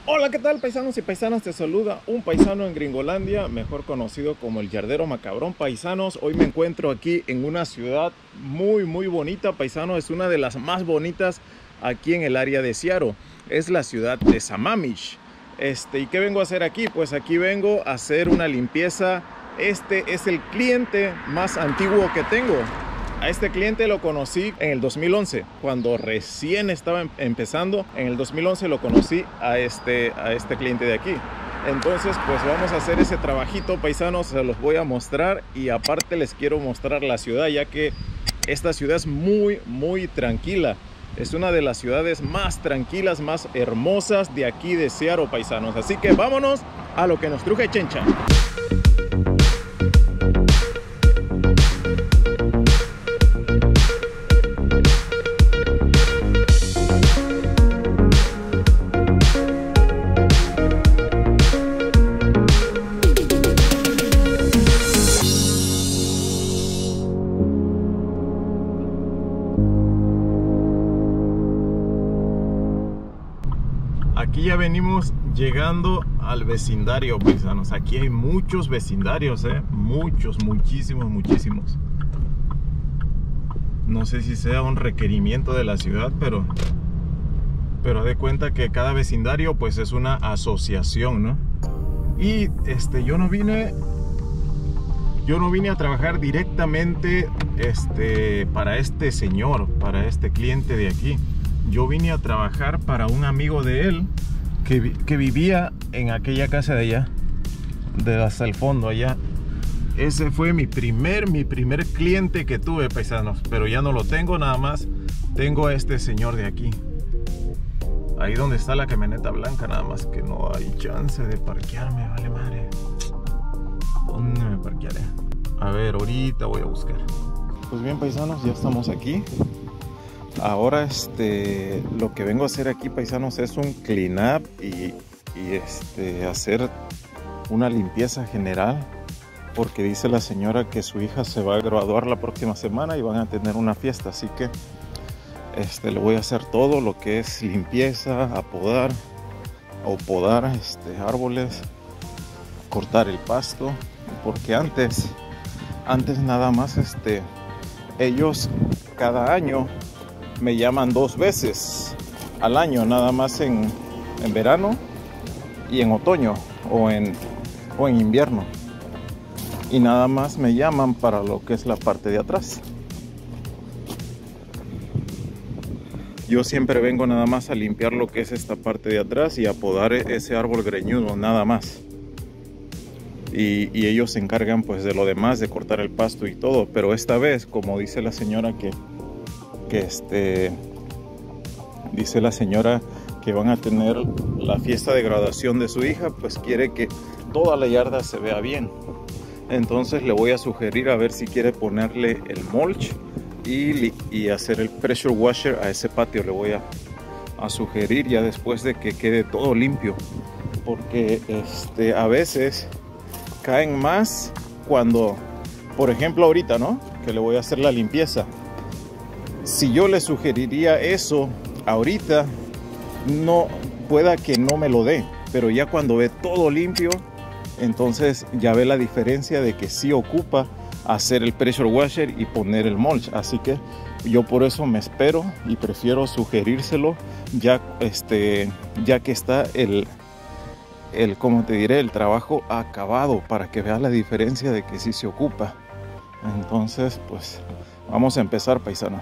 Hola, ¿qué tal, paisanos y paisanas? Te saluda un paisano en Gringolandia, mejor conocido como el Yardero Macabrón. Paisanos, hoy me encuentro aquí en una ciudad muy bonita, paisanos. Es una de las más bonitas aquí en el área de Seattle. Es la ciudad de Sammamish. ¿Y qué vengo a hacer aquí? Pues aquí vengo a hacer una limpieza. Este es el cliente más antiguo que tengo. A este cliente lo conocí en el 2011, cuando recién estaba empezando. En el 2011 lo conocí a este cliente de aquí. Entonces, pues vamos a hacer ese trabajito, paisanos. Se los voy a mostrar y aparte les quiero mostrar la ciudad, ya que esta ciudad es muy tranquila. Es una de las ciudades más tranquilas, más hermosas de aquí de Seattle, paisanos. Así que vámonos a lo que nos truje Chencha. Aquí ya venimos llegando al vecindario, paisanos. Aquí hay muchos vecindarios, muchísimos. No sé si sea un requerimiento de la ciudad, pero de cuenta que cada vecindario pues es una asociación, ¿no? Y yo no vine a trabajar directamente para este señor, para este cliente de aquí. Yo vine a trabajar para un amigo de él que vivía en aquella casa de allá, de hasta el fondo allá. Ese fue mi primer cliente que tuve, paisanos, pero ya no lo tengo, nada más tengo a este señor de aquí. Ahí donde está la camioneta blanca, nada más que no hay chance de parquearme, vale madre. ¿Dónde me parquearé? A ver, ahorita voy a buscar. Pues bien, paisanos, ya estamos aquí. Ahora lo que vengo a hacer aquí, paisanos, es un clean up y hacer una limpieza general, porque dice la señora que su hija se va a graduar la próxima semana y van a tener una fiesta, así que le voy a hacer todo lo que es limpieza, podar árboles, cortar el pasto, porque antes nada más ellos cada año me llaman 2 veces al año, nada más en verano y en otoño o en invierno, y nada más me llaman para lo que es la parte de atrás. Yo siempre vengo nada más a limpiar lo que es esta parte de atrás y a podar ese árbol greñudo, nada más. Y ellos se encargan pues de lo demás, de cortar el pasto y todo. Pero esta vez, como dice la señora dice la señora que van a tener la fiesta de graduación de su hija, pues quiere que toda la yarda se vea bien. Entonces le voy a sugerir a ver si quiere ponerle el mulch y hacer el pressure washer a ese patio. Le voy a sugerir ya después de que quede todo limpio, porque a veces caen más cuando, por ejemplo ahorita, ¿no?, que le voy a hacer la limpieza. Si yo le sugeriría eso ahorita, no pueda que no me lo dé, pero ya cuando ve todo limpio, entonces ya ve la diferencia de que sí ocupa hacer el pressure washer y poner el mulch. Así que yo por eso me espero y prefiero sugerírselo ya que está como te diré, el trabajo acabado, para que vea la diferencia de que sí se ocupa. Entonces pues vamos a empezar, paisanos.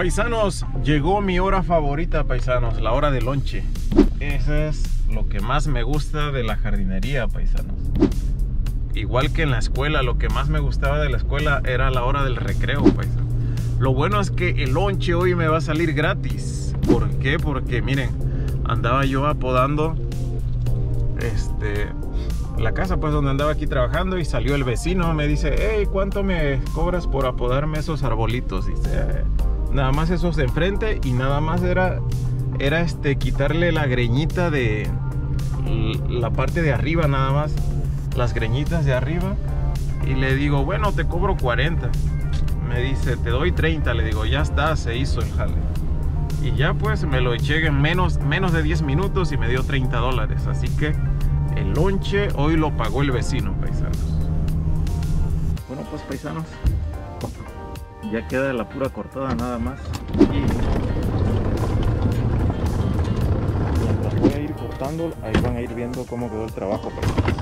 Paisanos, llegó mi hora favorita, paisanos, la hora del lonche. Eso es lo que más me gusta de la jardinería, paisanos. Igual que en la escuela, lo que más me gustaba de la escuela era la hora del recreo, paisanos. Lo bueno es que el lonche hoy me va a salir gratis. ¿Por qué? Porque miren, andaba yo apodando la casa pues donde andaba aquí trabajando, y salió el vecino, me dice: hey, ¿cuánto me cobras por apodarme esos arbolitos? Dice, nada más esos de enfrente, y nada más era quitarle la greñita de la parte de arriba, nada más las greñitas de arriba. Y le digo, bueno, te cobro 40. Me dice, te doy 30. Le digo, ya está, se hizo el jale. Y ya pues me lo eché en menos de 10 minutos y me dio $30. Así que el lonche hoy lo pagó el vecino, paisanos. Bueno pues, paisanos, ya queda la pura cortada nada más. Y mientras voy a ir cortando, ahí van a ir viendo cómo quedó el trabajo, paisanos.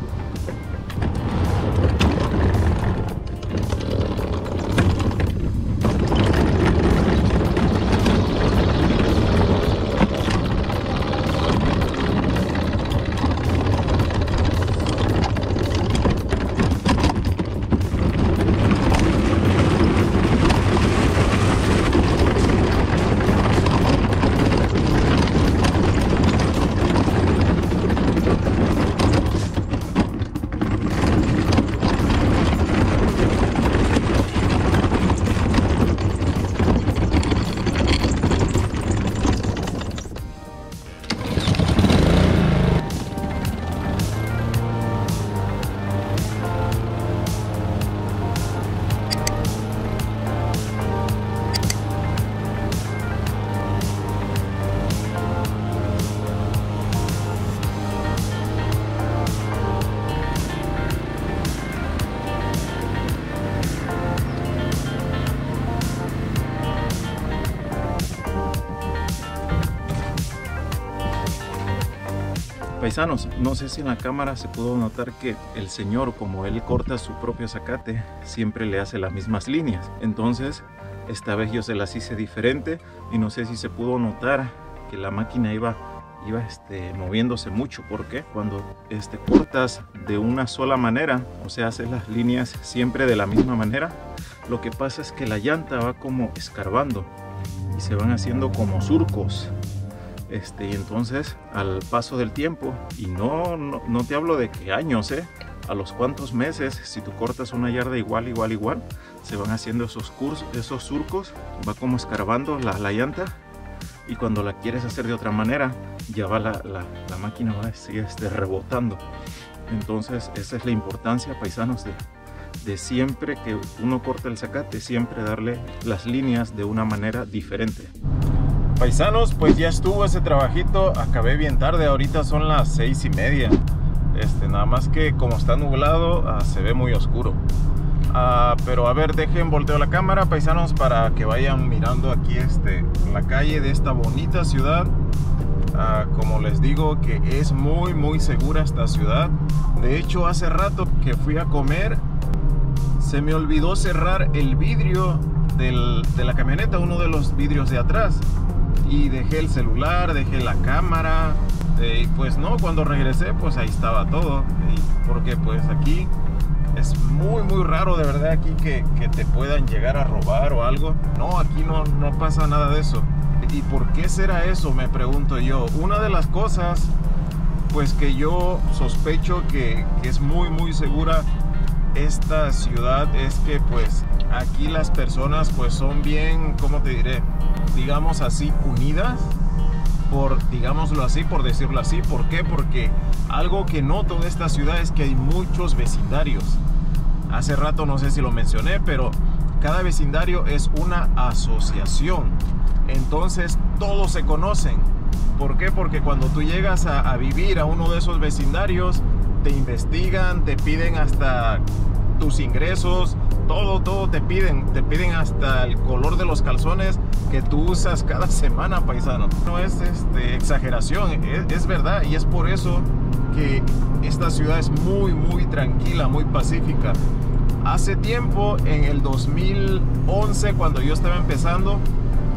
Paisanos, no sé si en la cámara se pudo notar que el señor, como él corta su propio zacate, siempre le hace las mismas líneas. Entonces, esta vez yo se las hice diferente, y no sé si se pudo notar que la máquina iba moviéndose mucho, porque cuando cortas de una sola manera, o sea, haces las líneas siempre de la misma manera, lo que pasa es que la llanta va como escarbando y se van haciendo como surcos. Y entonces al paso del tiempo, y no te hablo de que años, a los cuantos meses, si tú cortas una yarda igual, se van haciendo esos surcos, va como escarbando la llanta, y cuando la quieres hacer de otra manera, ya va la máquina va así, rebotando. Entonces esa es la importancia, paisanos, de siempre que uno corta el zacate, siempre darle las líneas de una manera diferente. Paisanos, pues ya estuvo ese trabajito, acabé bien tarde, ahorita son las 6:30. Nada más que como está nublado, se ve muy oscuro. Pero a ver, dejen volteo la cámara, paisanos, para que vayan mirando aquí la calle de esta bonita ciudad. Como les digo, que es muy segura esta ciudad. De hecho, hace rato que fui a comer, se me olvidó cerrar el vidrio de la camioneta, uno de los vidrios de atrás, y dejé el celular, dejé la cámara, y pues no, cuando regresé pues ahí estaba todo. Porque pues aquí es muy raro, de verdad, aquí que te puedan llegar a robar o algo. No, aquí no pasa nada de eso. ¿Y por qué será eso?, me pregunto yo. Una de las cosas pues que yo sospecho que es muy segura esta ciudad es que pues aquí las personas pues son bien, ¿cómo te diré?, digamos así, unidas, digámoslo así, por decirlo así. ¿Por qué? Porque algo que noto de esta ciudad es que hay muchos vecindarios. Hace rato no sé si lo mencioné, pero cada vecindario es una asociación. Entonces todos se conocen. ¿Por qué? Porque cuando tú llegas a vivir a uno de esos vecindarios, te investigan, te piden hasta tus ingresos, todo te piden hasta el color de los calzones que tú usas cada semana, paisano. No es exageración, es verdad, y es por eso que esta ciudad es muy tranquila, muy pacífica. Hace tiempo, en el 2011, cuando yo estaba empezando,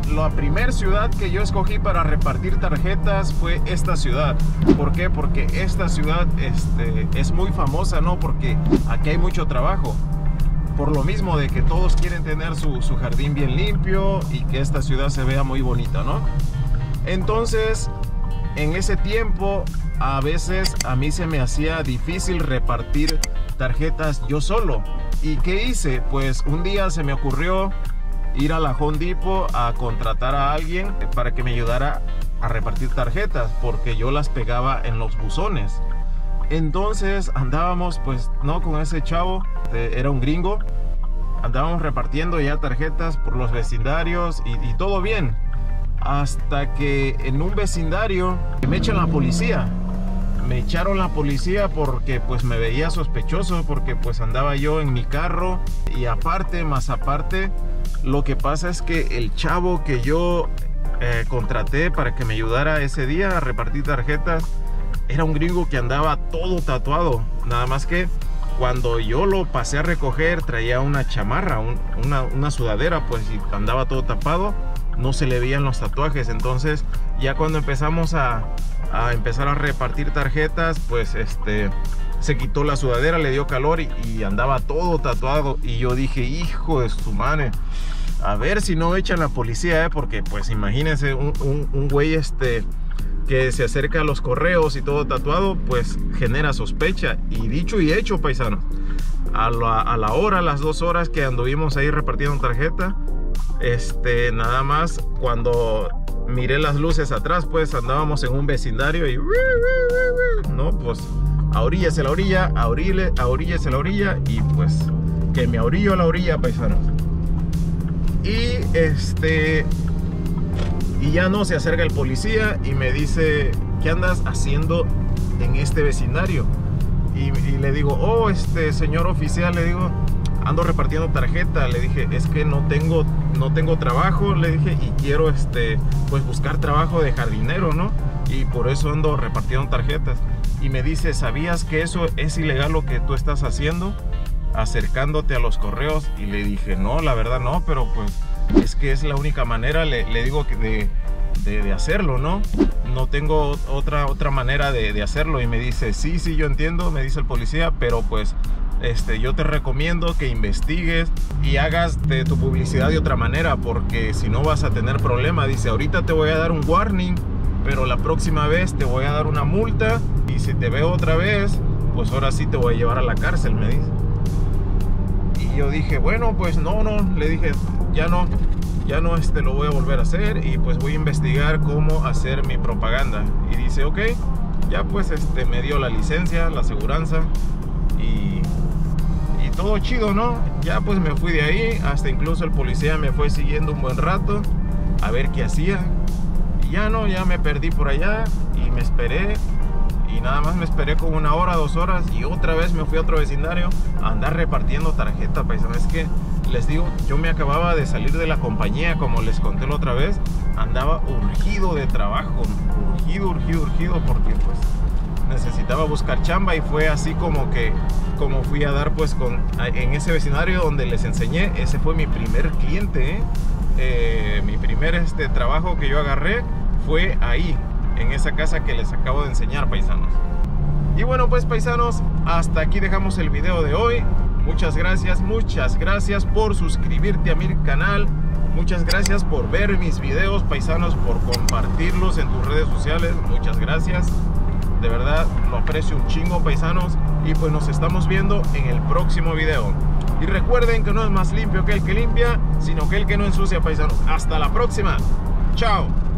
la primera ciudad que yo escogí para repartir tarjetas fue esta ciudad. ¿Por qué? Porque esta ciudad es muy famosa, ¿no? Porque aquí hay mucho trabajo. Por lo mismo de que todos quieren tener su jardín bien limpio y que esta ciudad se vea muy bonita, ¿no? Entonces, en ese tiempo, a veces a mí se me hacía difícil repartir tarjetas yo solo. ¿Y qué hice? Pues un día se me ocurrió ir a la Home Depot a contratar a alguien para que me ayudara a repartir tarjetas, porque yo las pegaba en los buzones. Entonces andábamos, pues, no, con ese chavo, era un gringo, andábamos repartiendo ya tarjetas por los vecindarios y todo bien, hasta que en un vecindario me echan la policía. Me echaron la policía porque pues me veía sospechoso, porque pues andaba yo en mi carro, y aparte, más aparte, lo que pasa es que el chavo que yo contraté para que me ayudara ese día a repartir tarjetas era un gringo que andaba todo tatuado. Nada más que cuando yo lo pasé a recoger traía una chamarra, una sudadera, pues, y andaba todo tapado, no se le veían los tatuajes. Entonces ya cuando empezamos a empezar a repartir tarjetas, pues se quitó la sudadera, le dio calor y andaba todo tatuado. Y yo dije, hijo de su madre, a ver si no echan la policía, porque pues imagínense un güey que se acerca a los correos y todo tatuado, pues genera sospecha. Y dicho y hecho, paisanos, a la hora, las 2 horas que anduvimos ahí repartiendo tarjeta, nada más cuando miré las luces atrás, pues andábamos en un vecindario y no, pues ahoríllese la orilla, ahoríllese la orilla, y pues que me ahorillo a la orilla, paisanos. Y ya no, se acerca el policía y me dice, ¿qué andas haciendo en este vecindario? Y le digo, oh, señor oficial, le digo, ando repartiendo tarjeta. Le dije, es que no tengo trabajo, le dije, y quiero pues buscar trabajo de jardinero, ¿no? Y por eso ando repartiendo tarjetas. Y me dice, ¿sabías que eso es ilegal lo que tú estás haciendo? Acercándote a los correos. Y le dije, no, la verdad no, pero pues es que es la única manera, le digo, de hacerlo, ¿no? No tengo otra manera de hacerlo. Y me dice, sí, yo entiendo, me dice el policía, pero pues yo te recomiendo que investigues y hagas de tu publicidad de otra manera, porque si no vas a tener problema. Dice, ahorita te voy a dar un warning, pero la próxima vez te voy a dar una multa, y si te veo otra vez, pues ahora sí te voy a llevar a la cárcel, me dice. Y yo dije, bueno, pues no, le dije, ya no lo voy a volver a hacer, y pues voy a investigar cómo hacer mi propaganda. Y dice, ok, ya pues me dio la licencia, la aseguranza, y todo chido, ¿no? Ya pues me fui de ahí, hasta incluso el policía me fue siguiendo un buen rato a ver qué hacía. Y ya me perdí por allá y me esperé. Y nada más me esperé como 1 hora, 2 horas, y otra vez me fui a otro vecindario a andar repartiendo tarjeta, paisanos. Es que les digo, yo me acababa de salir de la compañía, como les conté la otra vez. Andaba urgido de trabajo, urgido, porque pues necesitaba buscar chamba. Y fue así como fui a dar pues en ese vecindario donde les enseñé. Ese fue mi primer cliente, mi primer trabajo que yo agarré fue ahí, en esa casa que les acabo de enseñar, paisanos. Y bueno, pues, paisanos, hasta aquí dejamos el video de hoy. Muchas gracias por suscribirte a mi canal. Muchas gracias por ver mis videos, paisanos, por compartirlos en tus redes sociales. Muchas gracias, de verdad lo aprecio un chingo, paisanos. Y pues nos estamos viendo en el próximo video. Y recuerden que no es más limpio que el que limpia, sino que el que no ensucia, paisanos. Hasta la próxima, chao.